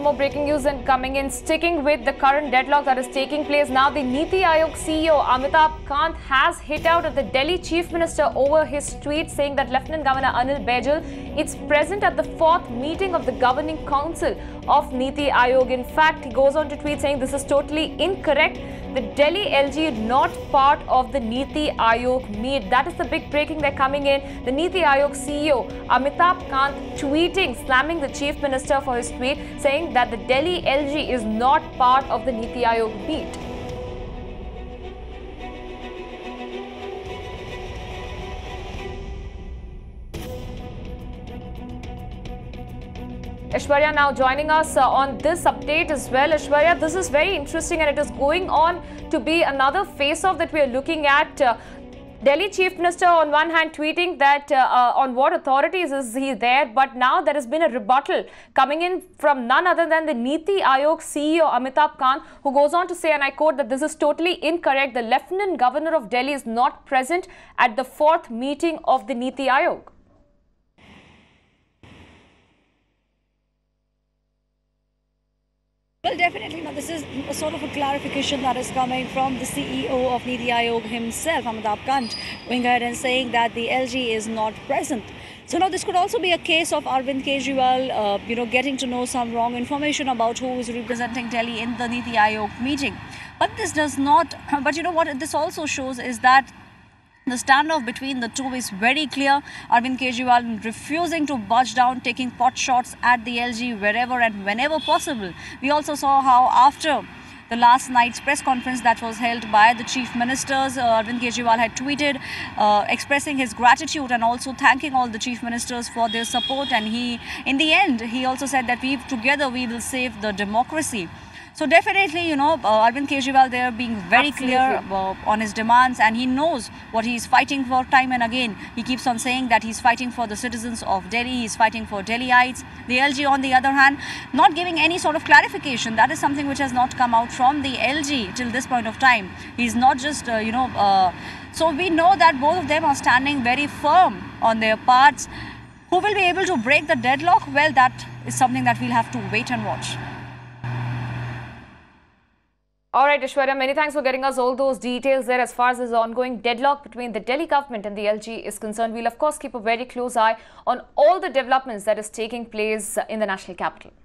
some more breaking news and coming in. Sticking with the current deadlock that is taking place now, the Niti Aayog CEO Amitabh Kant has hit out at the Delhi Chief Minister over his tweet saying that Lieutenant Governor Anil Baijal is present at the 4th meeting of the Governing Council of Niti Aayog. In fact, he goes on to tweet saying this is totally incorrect. The Delhi LG is not part of the Niti Aayog meet. That is the big breaking they're coming in. The Niti Aayog CEO Amitabh Kant tweeting, slamming the Chief Minister for his tweet, saying that the Delhi LG is not part of the Niti Aayog meet. Aishwarya now joining us on this update as well. Aishwarya, this is very interesting and it is going on to be another face-off that we are looking at. Delhi Chief Minister on one hand tweeting that on what authorities is he there, but now there has been a rebuttal coming in from none other than the Niti Aayog CEO Amitabh Kant, who goes on to say, and I quote, that this is totally incorrect. The Lieutenant Governor of Delhi is not present at the 4th meeting of the Niti Aayog. Well, definitely, this is a sort of a clarification that is coming from the CEO of Niti Aayog himself, Amitabh Kant, going ahead and saying that the LG is not present. So now this could also be a case of Arvind Kejriwal, getting to know some wrong information about who is representing Delhi in the Niti Aayog meeting. But this does not, but you know what this also shows is that the standoff between the two is very clear. Arvind Kejriwal refusing to budge down, taking pot shots at the LG wherever and whenever possible. We also saw how after the last night's press conference that was held by the chief ministers, Arvind Kejriwal had tweeted expressing his gratitude and also thanking all the chief ministers for their support. And in the end, he also said that together we will save the democracy. So definitely, Arvind Kejriwal there being very clear on his demands, and he knows what he is fighting for time and again. He keeps on saying that he's fighting for the citizens of Delhi, he's fighting for Delhiites. The LG, on the other hand, not giving any sort of clarification. That is something which has not come out from the LG till this point of time. He's not just, so we know that both of them are standing very firm on their parts. Who will be able to break the deadlock? Well, that is something that we'll have to wait and watch. All right, Aishwarya, many thanks for getting us all those details there as far as this ongoing deadlock between the Delhi government and the LG is concerned. We'll, of course, keep a very close eye on all the developments that is taking place in the national capital.